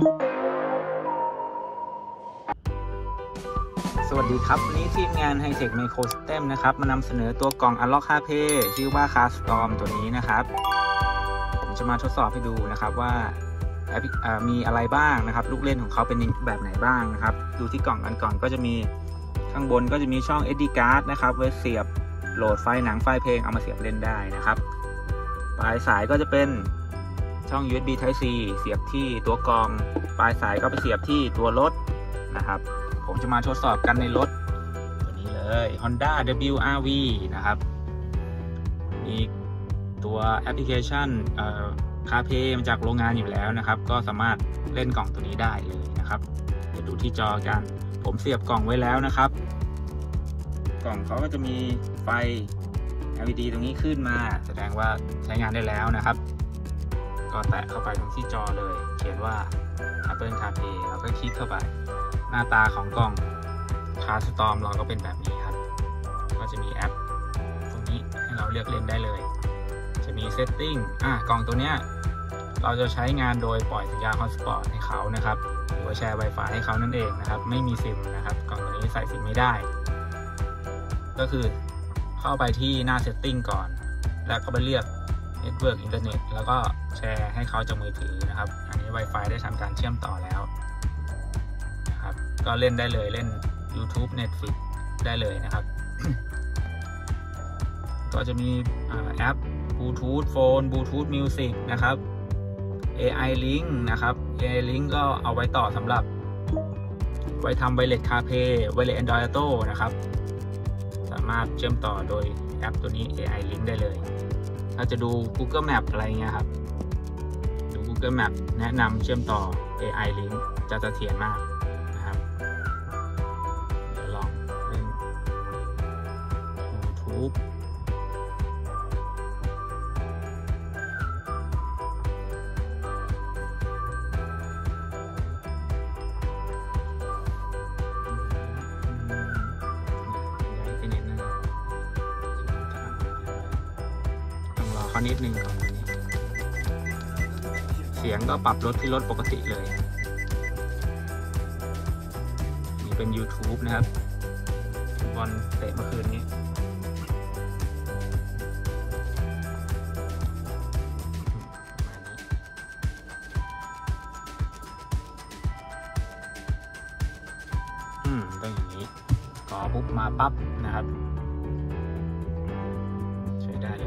สวัสดีครับวันนี้ทีมงาน Hi-Tech Microsystem นะครับมานำเสนอตัวกล่อง Unlock CarPlay ชื่อว่า CarStorm ตัวนี้นะครับผมจะมาทดสอบให้ดูนะครับว่ามีอะไรบ้างนะครับลูกเล่นของเขาเป็นแบบไหนบ้างนะครับดูที่กล่องกันก่อนก็จะมีข้างบนก็จะมีช่อง SD card นะครับไว้เสียบโหลดไฟล์หนังไฟล์เพลงเอามาเสียบเล่นได้นะครับปลายสายก็จะเป็นช่อง USB Type C เสียบที่ตัวกล่องปลายสายก็ไปเสียบที่ตัวรถนะครับผมจะมาทดสอบกันในรถตัวนี้เลย Honda WRV นะครับมีตัวแอปพลิเคชันCarPlay มาจากโรงงานอยู่แล้วนะครับก็สามารถเล่นกล่องตัวนี้ได้เลยนะครับเดี๋ยวดูที่จอกันผมเสียบกล่องไว้แล้วนะครับกล่องเขาก็จะมีไฟ LED ตรงนี้ขึ้นมาแสดงว่าใช้งานได้แล้วนะครับก็แตะเข้าไปตรงที่จอเลยเขียนว่า Apple CarPlay แล้วก็คลิกเข้าไปหน้าตาของกล่อง CarStorm เราก็เป็นแบบนี้ครับก็จะมีแอปตรงนี้ให้เราเลือกเล่นได้เลยจะมี Setting กล่องตัวเนี้ยเราจะใช้งานโดยปล่อยสัญญาณ Hotspot ให้เขานะครับหรือว่าแชร์ Wi-Fi ให้เขานั่นเองนะครับไม่มีซิมนะครับกล่องตัวนี้ใส่ซิมไม่ได้ก็คือเข้าไปที่หน้า Setting ก่อนแล้วก็ไปเลือก Network Internet แล้วก็แชร์ให้เขาจากมือถือนะครับอันนี้ Wi-Fi ได้ทำการเชื่อมต่อแล้วนะครับก็เล่นได้เลยเล่น YouTube Netflix ได้เลยนะครับ ก็จะมีแอป Bluetooth Phone Bluetooth Music นะครับ AI Link นะครับ AI Link ก็เอาไว้ต่อสำหรับไว้ทำ Wireless CarPlay Wireless Android Auto นะครับสามารถเชื่อมต่อโดยแอปตัวนี้ AI Link ได้เลยถ้าจะดู Google Map อะไรเงี้ยครับดู Google Map แนะนำเชื่อมต่อ AI Link จะเสถียรมากนะครับเดี๋ยวลองเล่น YouTubeเขานิดนึงก่อนเสียงก็ปรับลดที่ลดปกติเลยนี่เป็น YouTube นะครับบอลเตะเมื่อคืนนี้ต้องอย่างนี้ก็ปุ๊บมาปั๊บนะครับใช้ได้เลย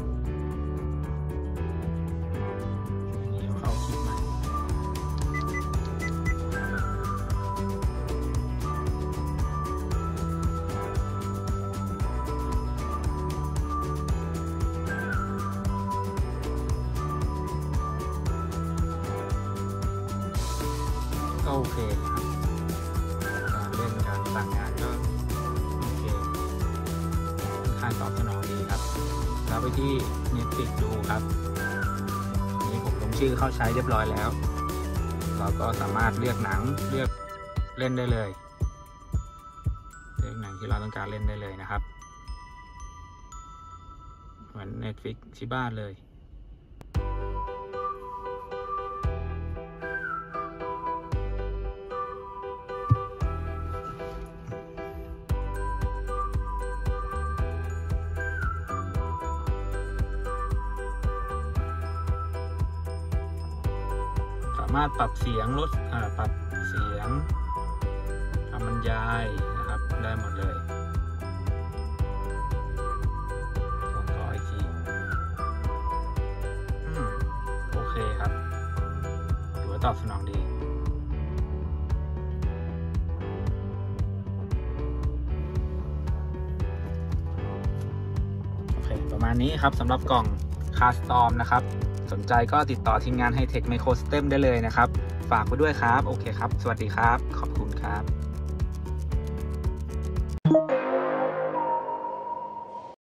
ก็โอเคครับการเล่นการสั่งงานก็โอเคค่อนข้างตอบสนองดีครับแล้วไปที่ Netflix ดูครับนี่ผมลงชื่อเข้าใช้เรียบร้อยแล้วเราก็สามารถเลือกหนังเลือกเล่นได้เลยเลือกหนังที่เราต้องการเล่นได้เลยนะครับเหมือน Netflix ที่บ้านเลยสามารถปรับเสียงลดปรับเสียงทำบรรยายนะครับได้หมดเลยลองขออีกทีโอเคครับถือว่าตอบสนองดีโอเคประมาณนี้ครับสำหรับกล่อง CarStorm นะครับสนใจก็ติดต่อทีมงาน Hi-Tech Microsystem ได้เลยนะครับฝากไว้ด้วยครับโอเคครับสวัสดีครับขอบคุณครับ